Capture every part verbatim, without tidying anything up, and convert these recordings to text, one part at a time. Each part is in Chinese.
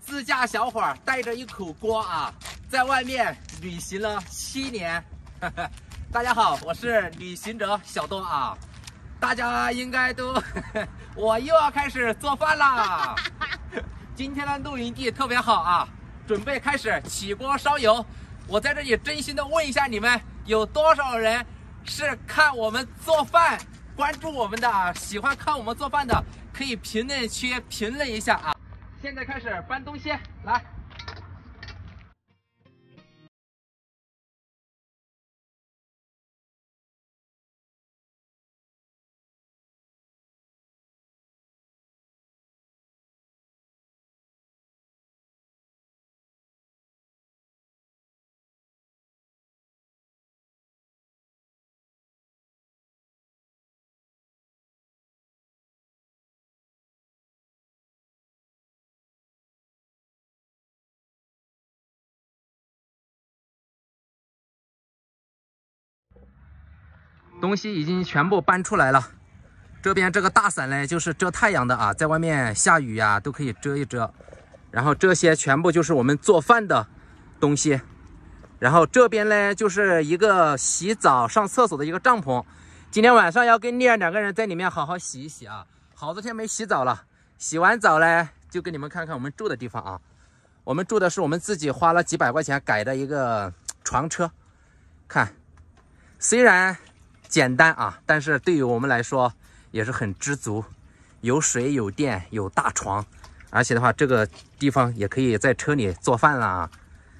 自驾小伙带着一口锅啊，在外面旅行了七年。大家好，我是旅行者小东啊。大家应该都，我又要开始做饭啦。今天的露营地特别好啊，准备开始起锅烧油。我在这里真心的问一下你们，有多少人是看我们做饭？ 关注我们的，喜欢看我们做饭的，可以评论区评论一下啊！现在开始搬东西，来。东西已经全部搬出来了，这边这个大伞呢，就是遮太阳的啊，在外面下雨呀、啊、都可以遮一遮。然后这些全部就是我们做饭的东西。然后这边呢，就是一个洗澡、上厕所的一个帐篷。今天晚上要跟丽儿两个人在里面好好洗一洗啊，好多天没洗澡了。洗完澡呢，就给你们看看我们住的地方啊。我们住的是我们自己花了几百块钱改的一个床车，看，虽然 简单啊，但是对于我们来说也是很知足，有水有电有大床，而且的话，这个地方也可以在车里做饭了啊。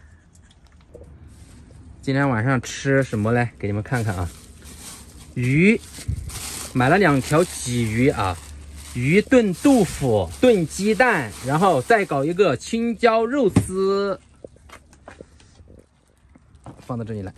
今天晚上吃什么嘞？给你们看看啊，鱼，买了两条鲫鱼啊，鱼炖豆腐，炖鸡蛋，然后再搞一个青椒肉丝，放到这里来。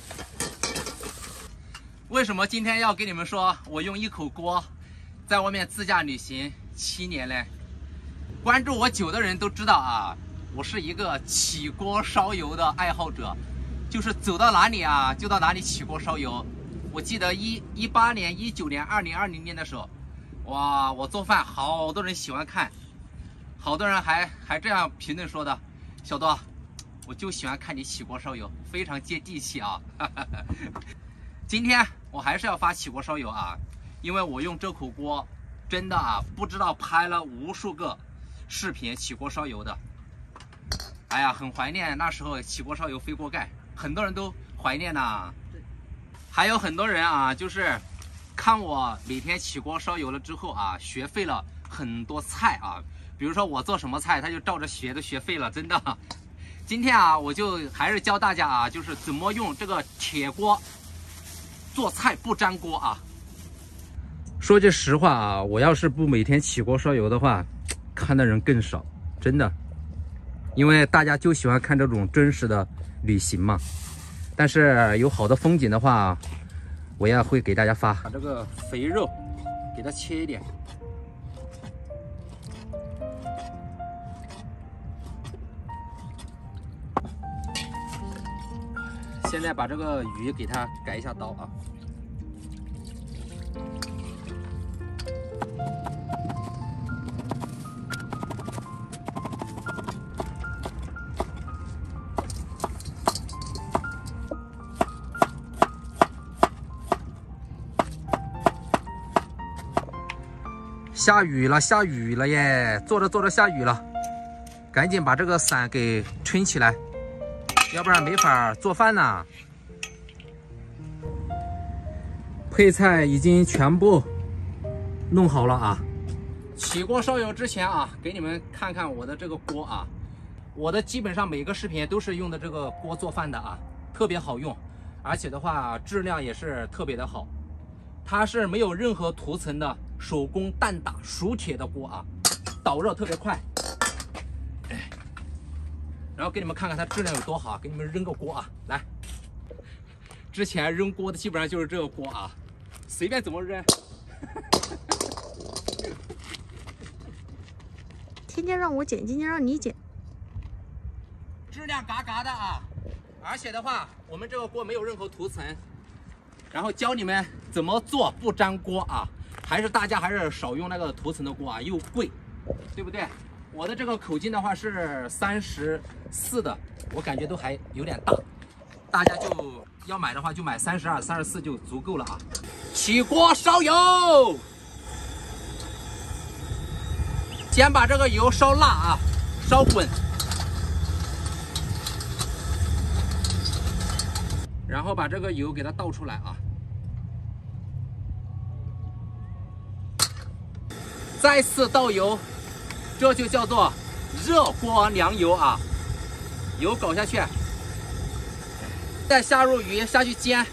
为什么今天要跟你们说，我用一口锅在外面自驾旅行七年嘞？关注我久的人都知道啊，我是一个起锅烧油的爱好者，就是走到哪里啊就到哪里起锅烧油。我记得一一八年、一九年、二零二零年的时候，哇，我做饭好多人喜欢看，好多人还还这样评论说的，小多，我就喜欢看你起锅烧油，非常接地气啊。今天我还是要发起锅烧油啊，因为我用这口锅真的啊，不知道拍了无数个视频起锅烧油的。哎呀，很怀念那时候起锅烧油飞锅盖，很多人都怀念呐。还有很多人啊，就是看我每天起锅烧油了之后啊，学会了很多菜啊，比如说我做什么菜，他就照着学的学会了，真的。今天啊，我就还是教大家啊，就是怎么用这个铁锅 做菜不粘锅啊！说句实话啊，我要是不每天起锅烧油的话，看的人更少，真的。因为大家就喜欢看这种真实的旅行嘛。但是有好的风景的话，我也会给大家发。把这个肥肉给它切一点。 现在把这个鱼给它改一下刀啊！下雨了，下雨了耶！做着做着下雨了，赶紧把这个伞给撑起来， 要不然没法做饭呐。配菜已经全部弄好了啊。起锅烧油之前啊，给你们看看我的这个锅啊。我的基本上每个视频都是用的这个锅做饭的啊，特别好用，而且的话质量也是特别的好。它是没有任何涂层的手工蛋打熟铁的锅啊，导热特别快。 然后给你们看看它质量有多好，给你们扔个锅啊，来。之前扔锅的基本上就是这个锅啊，随便怎么扔。 天天让我剪，今天让你剪。 质量嘎嘎的啊，而且的话，我们这个锅没有任何涂层。然后教你们怎么做不粘锅啊，还是大家还是少用那个涂层的锅啊，又贵，对不对？ 我的这个口径的话是三十四的，我感觉都还有点大，大家就要买的话就买三十二、三十四就足够了啊。起锅烧油，先把这个油烧辣啊，烧滚，然后把这个油给它倒出来啊。 再次倒油，这就叫做热锅凉油啊！油搞下去，再下入鱼下去煎。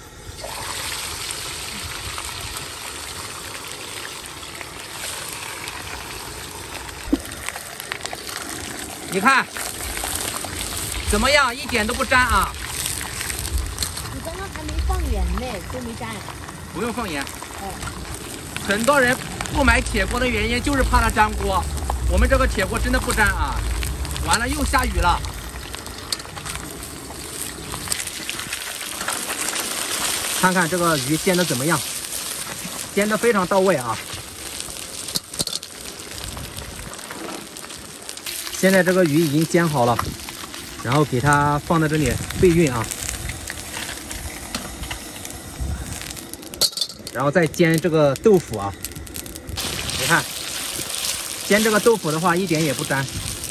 你看怎么样？一点都不粘啊！ 你刚刚还没放盐呢，都没粘。 不用放盐。 哦。 很多人。 不买铁锅的原因就是怕它粘锅，我们这个铁锅真的不粘啊！完了又下雨了，看看这个鱼煎的怎么样？煎的非常到位啊！现在这个鱼已经煎好了，然后给它放在这里备运啊，然后再煎这个豆腐啊。 你看，煎这个豆腐的话，一点也不粘，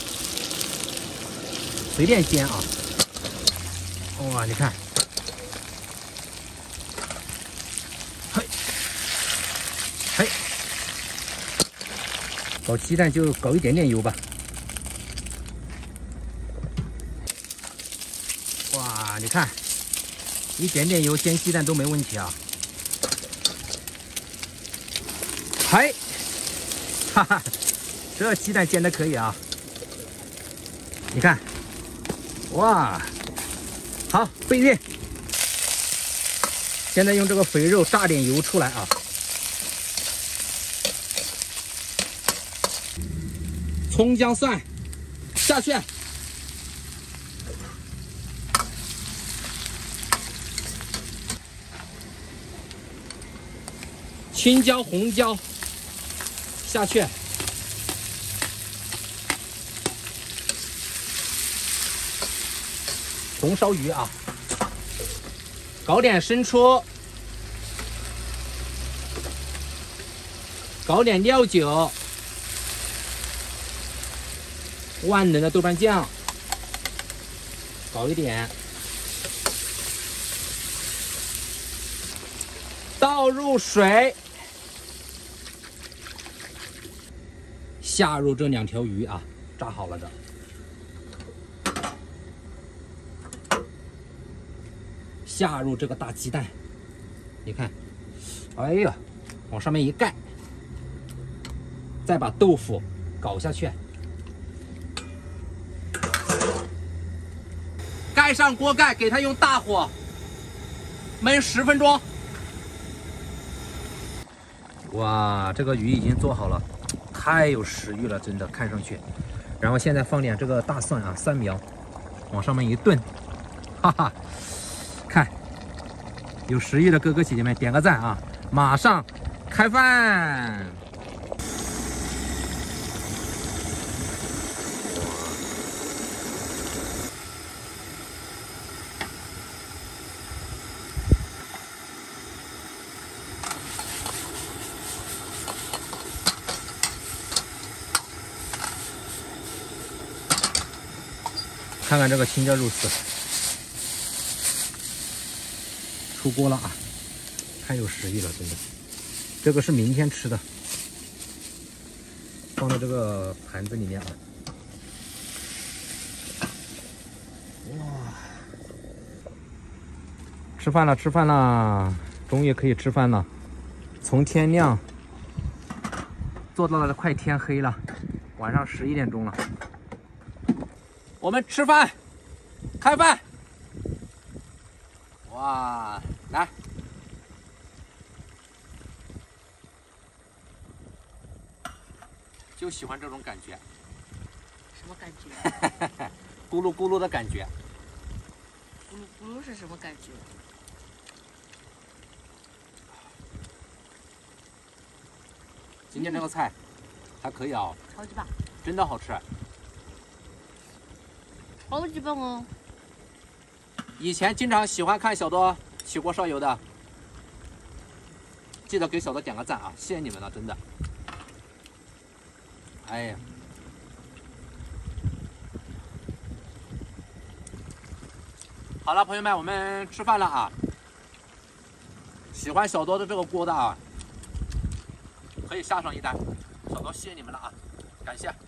随便煎啊！哇，你看，嘿，嘿，搞鸡蛋就搞一点点油吧。哇，你看，一点点油煎鸡蛋都没问题啊！嘿。 哈哈，这鸡蛋煎的可以啊！你看，哇，好备运。现在用这个肥肉炸点油出来啊！葱姜蒜下去，青椒、红椒。 下去，红烧鱼啊，搞点生抽，搞点料酒，万能的豆瓣酱，搞一点，倒入水。 下入这两条鱼啊，炸好了的。下入这个大鸡蛋，你看，哎呀，往上面一盖，再把豆腐搞下去，盖上锅盖，给它用大火焖十分钟。哇，这个鱼已经做好了。 太有食欲了，真的看上去。然后现在放点这个大蒜啊，蒜苗，往上面一炖，哈哈，看，有食欲的哥哥姐姐们点个赞啊！马上开饭。看看这个青椒肉丝出锅了啊！太有食欲了，真的。这个是明天吃的，放在这个盘子里面啊。哇！吃饭了，吃饭了，终于可以吃饭了。从天亮做到了快天黑了，晚上十一点钟了。 我们吃饭，开饭。哇，来，就喜欢这种感觉。 什么感觉？ 咕噜咕噜的感觉。 咕噜咕噜是什么感觉？ 今天这个菜还可以啊、哦， 超级棒， 真的好吃。 好几磅哦。 以前经常喜欢看小多起锅烧油的，记得给小多点个赞啊！谢谢你们了，真的。哎呀，好了，朋友们，我们吃饭了啊！喜欢小多的这个锅的啊，可以下上一单。小多谢谢你们了啊，感谢。